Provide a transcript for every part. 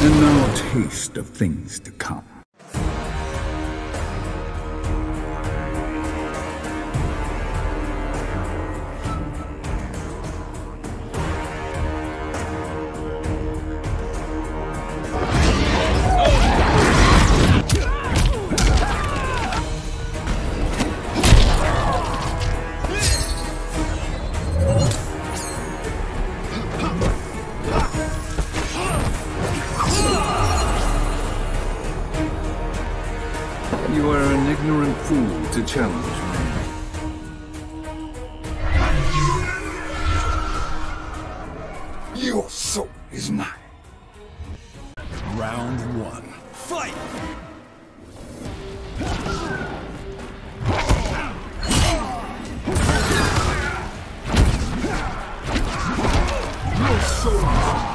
And now a taste of things to come. You are an ignorant fool to challenge me. Your soul is mine. Round one. Fight! Your soul is mine.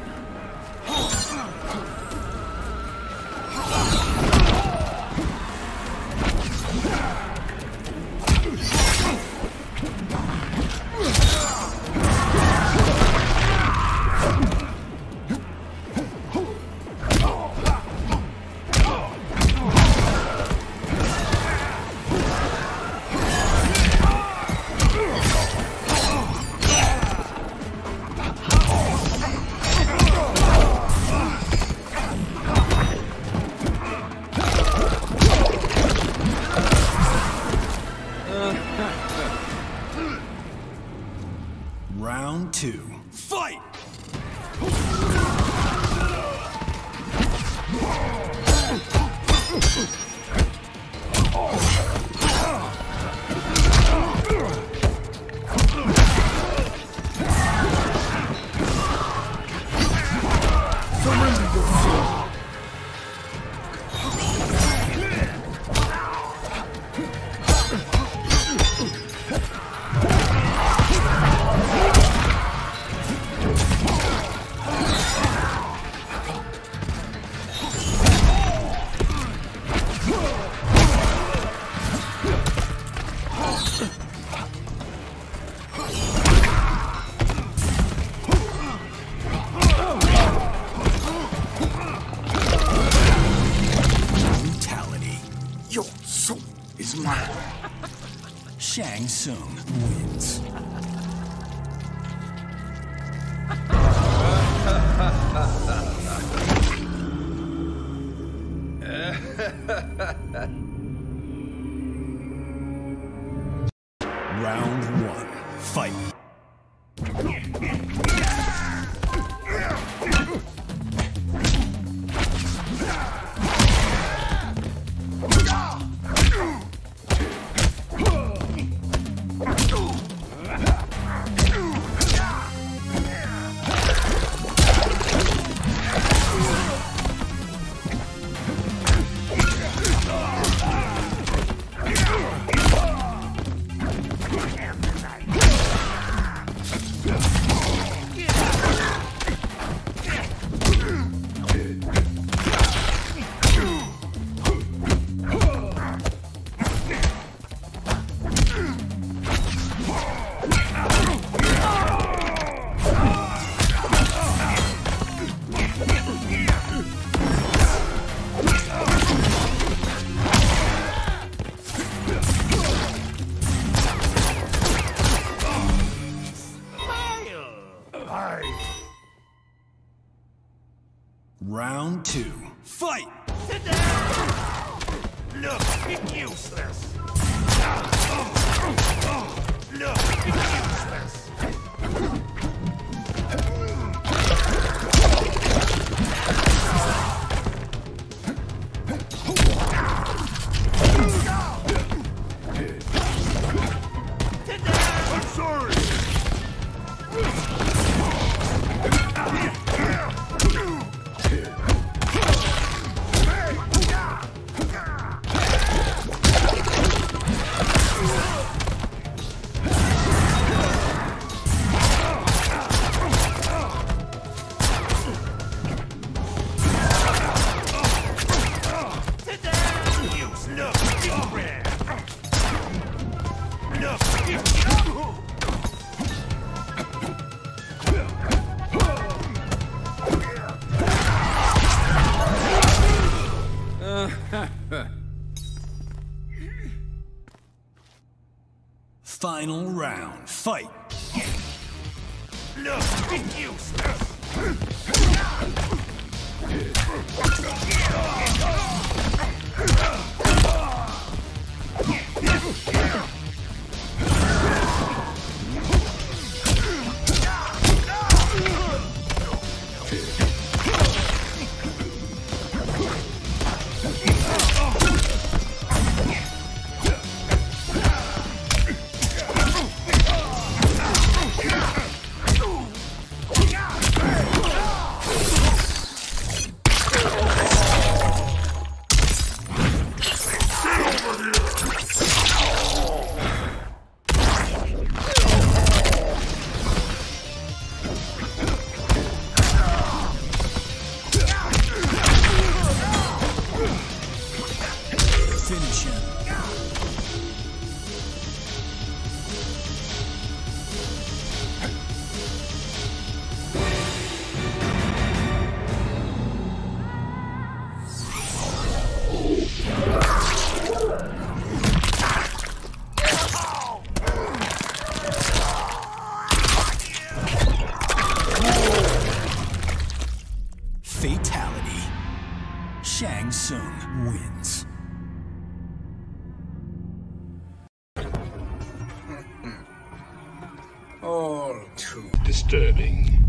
Round two. Fight! Surrender your soul. Your soul is mine. Shang Tsung wins. Round one. Fight. Round two. Fight! Sit down! Look, it's useless. Look, it's useless. Sit down! I'm sorry! Final round. Fight. Look, it's useless. Finish him. Fatality. Shang Tsung wins. All too disturbing.